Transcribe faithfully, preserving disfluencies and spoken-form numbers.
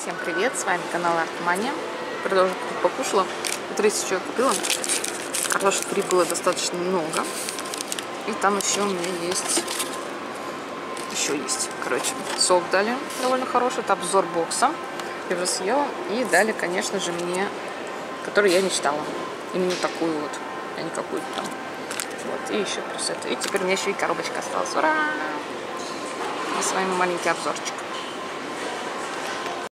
Всем привет, с вами канал Артмания. Продолжу покушала. Смотрите, что я купила. Картошки фри было достаточно много. И там еще у меня есть... Еще есть, короче, сок дали довольно хороший. Это обзор бокса. Я уже съела. И дали, конечно же, мне, который я мечтала. Именно такую вот, а не какую-то там. Вот, и еще плюс это. И теперь у меня еще и коробочка осталась. Ура! И с вами маленький обзорчик.